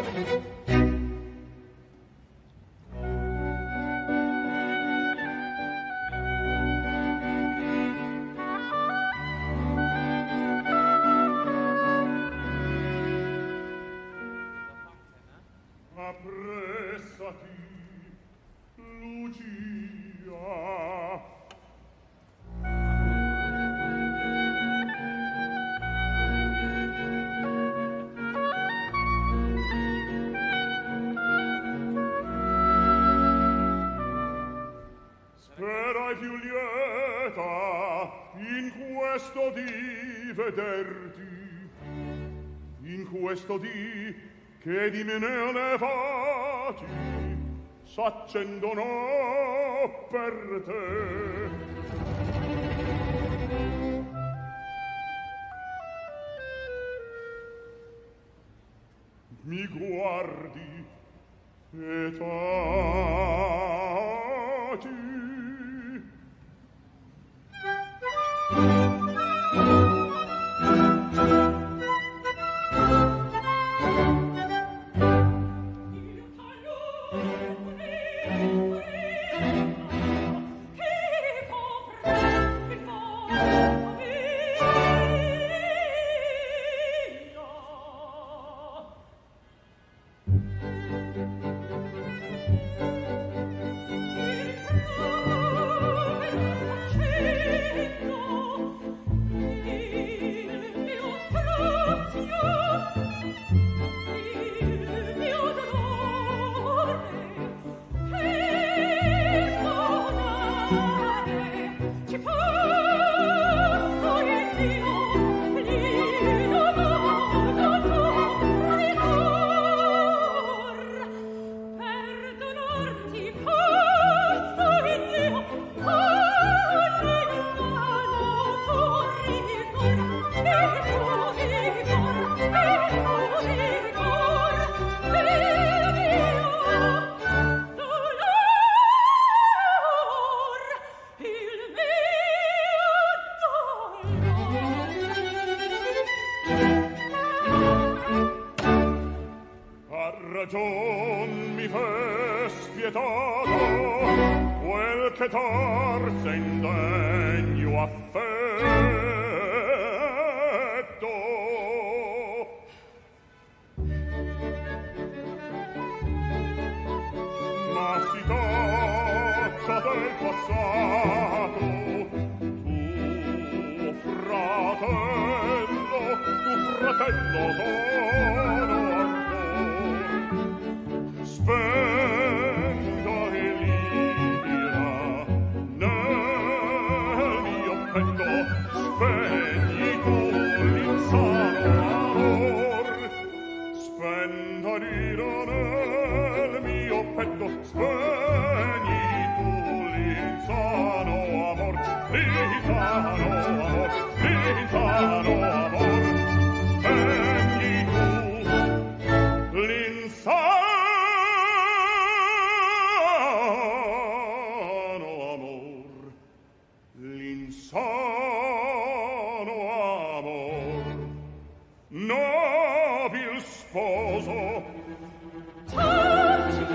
Appressati, Lucia. Sperai più lieta in questo dì vederti, in questo dì che di me ne levati s'accendono per te. Mi guardi e tati. Ragion mi fe spietato quel che torse indegno affetto. Ma si taccia del passato, tuo fratello sono spenda e libera nel mio petto, spegni tu l'insano amor. Spenda l'ira nel mio petto, spegni tu l'insano amor, l'insano amor, l'insano amor. Spegni tu l'insano nobil sposo. Taci,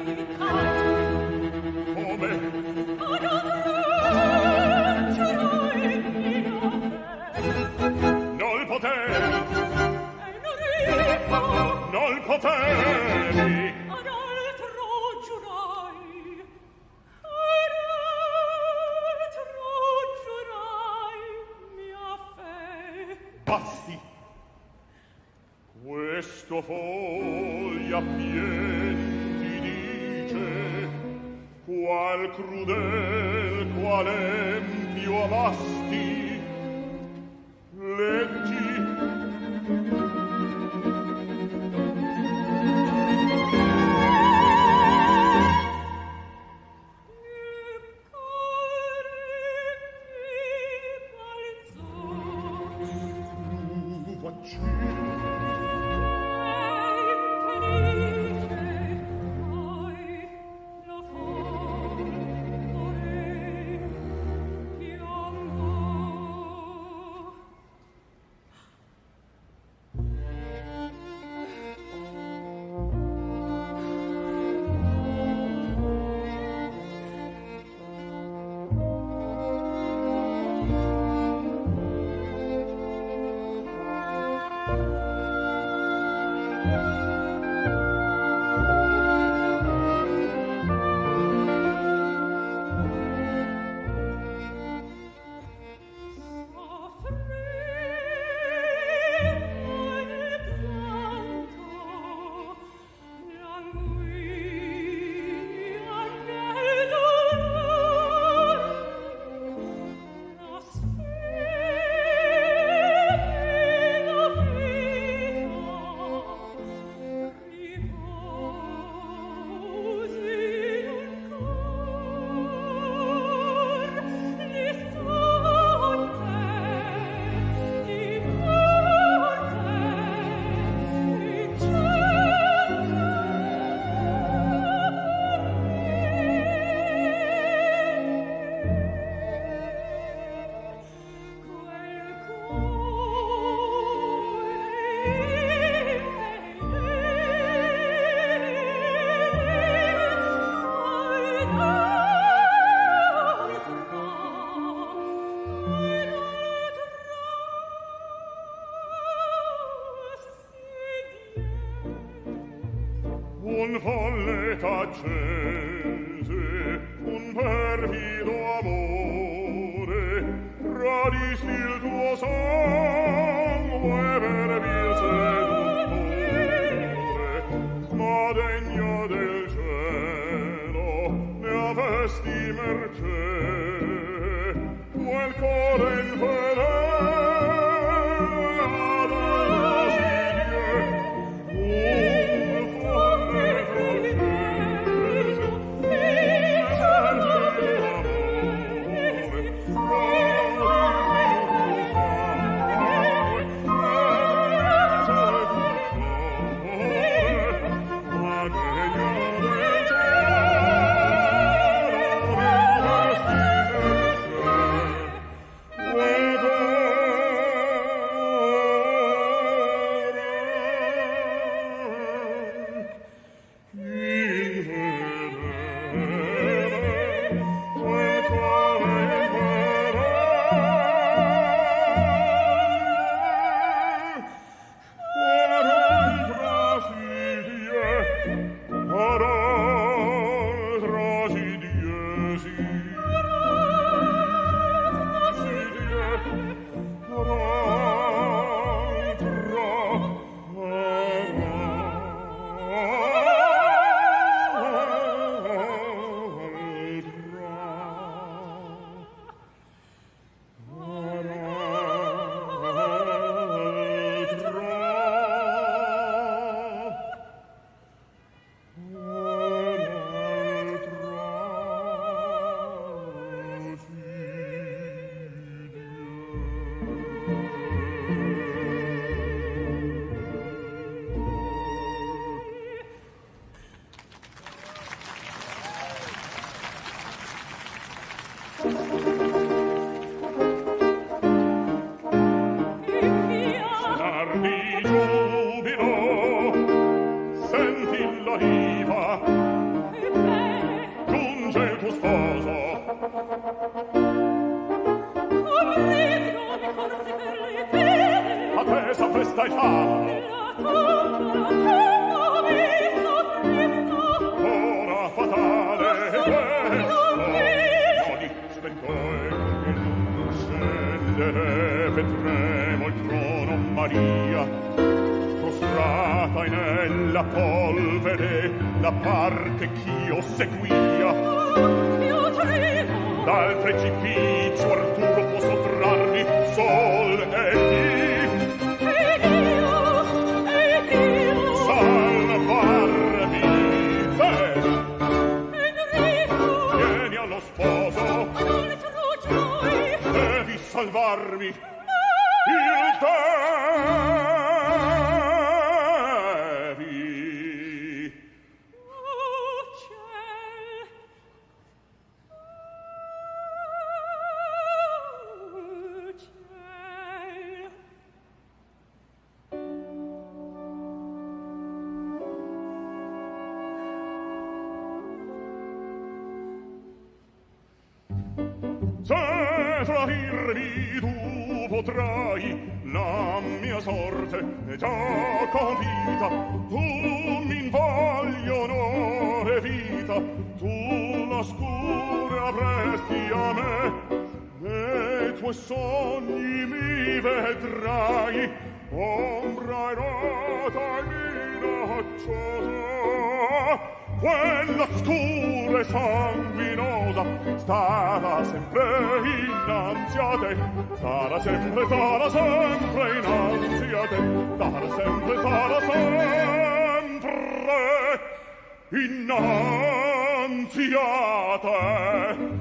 come? Ad avventurai mio nol potevi, Enrico, nol potevi, ad altro giurai, mia fe. Basti. Questo foglia pien ti dice, qual crudel, qual empio amasti, leggi. Piango un folle t'accese, un perfido amore, tradisti il tuo sangue per vil seduttore, ma degno del cielo ne avesti mercé, quel cuore infedele innanzi a te